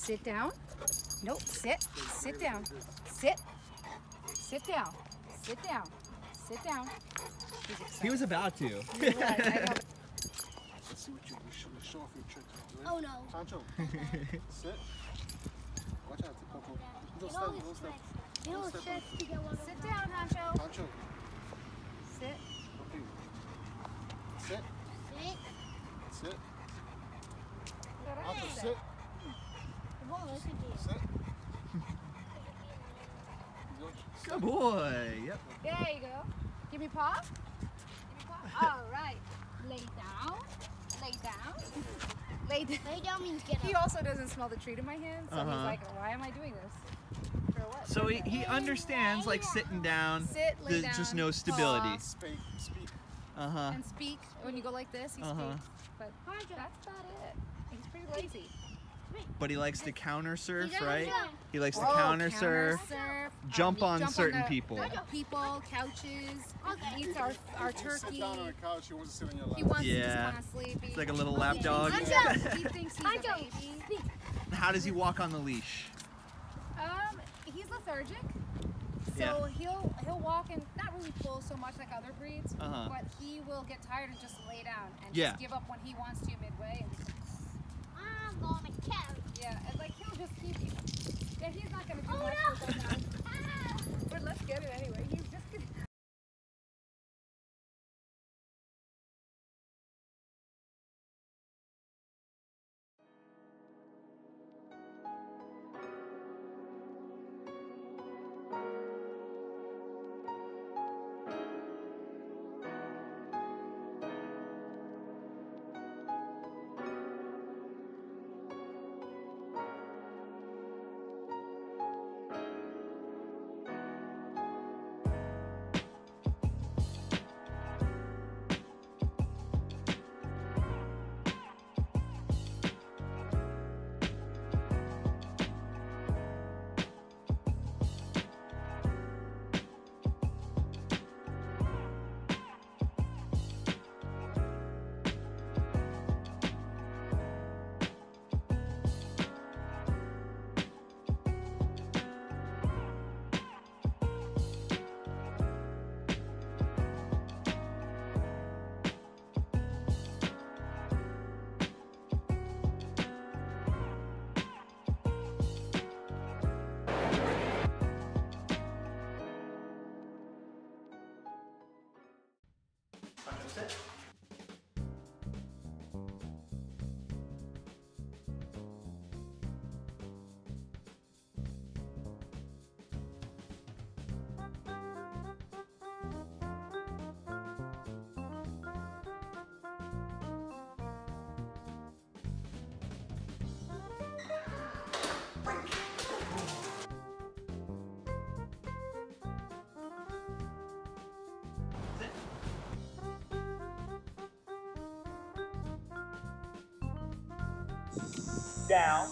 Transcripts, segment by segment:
Sit down. Nope, sit. Sit down. Sit. Sit down. Sit down. Sit down. He was about to. Let's see what you show off your tricks. Oh no. Honcho. Sit. Watch out, Coco. Don't step. Sit down, Honcho. Honcho. Sit. Okay. Sit. Sit. Honcho, sit. Sit. Good boy. Yep. There you go. Give me paw. Give me paw. All right. Lay down. Lay down. Lay down. Lay down means get up. He also doesn't smell the treat in my hand, so he's like, why am I doing this? For what? So he understands like sitting down. Sit, lay down. Just no stability. Speak. And speak. When you go like this, he speaks. But that's about it. He's pretty lazy. But he likes to counter surf, right? jump. He likes to counter surf, jump on jump certain on people. People, couches. He eats our turkey. Sit down on the couch. He wants to sit on your lap. He wants to just want to sleep. It's like a little lap dog. He thinks he's a baby. How does he walk on the leash? He's lethargic. So he'll walk and not really full so much like other breeds, but he will get tired and just lay down and just give up when he wants to midway. And I'm gonna carry. Yeah, and like he'll just keep you. Yeah, he's not gonna do much with us. But let's get it anyway. He's just gonna. Sit. Down.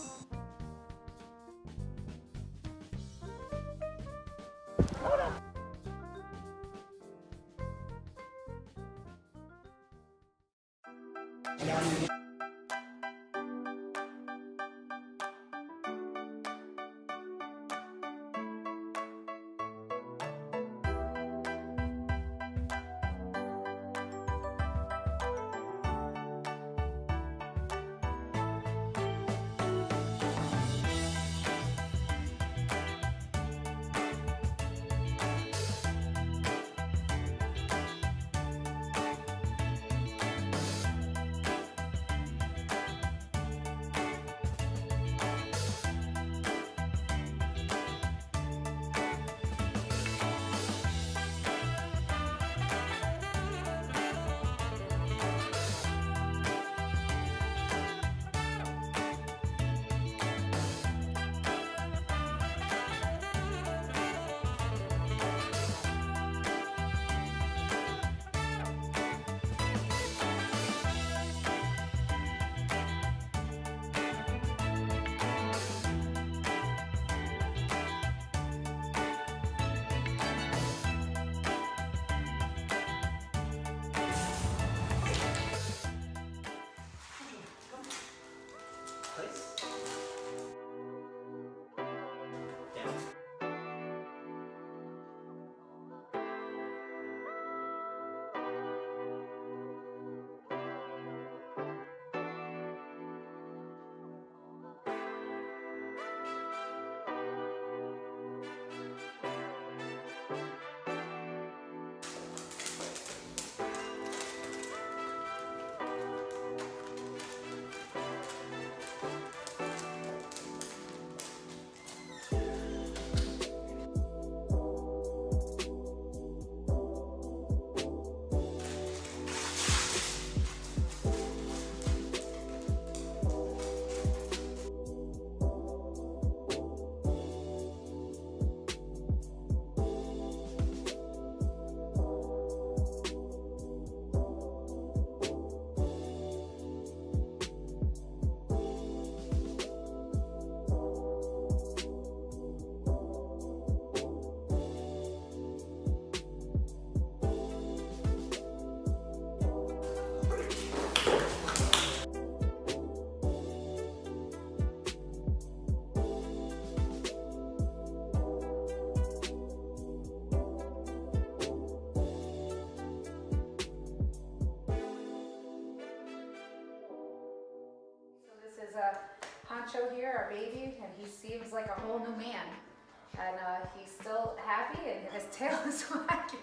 Honcho here, our baby, and he seems like a whole new man. And he's still happy, and his tail is wagging.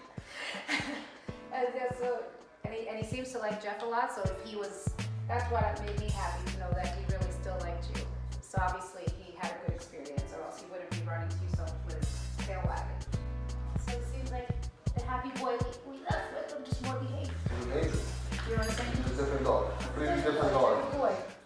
and he seems to like Jeff a lot, so if he was, that's what made me happy to know that he really still liked you. So obviously he had a good experience, or else he wouldn't be running to you so with his tail wagging. So it seems like the happy boy we left with, I'm just more behaved. Amazing. You know what I'm saying? He's a different dog. Completely different dog. Boy.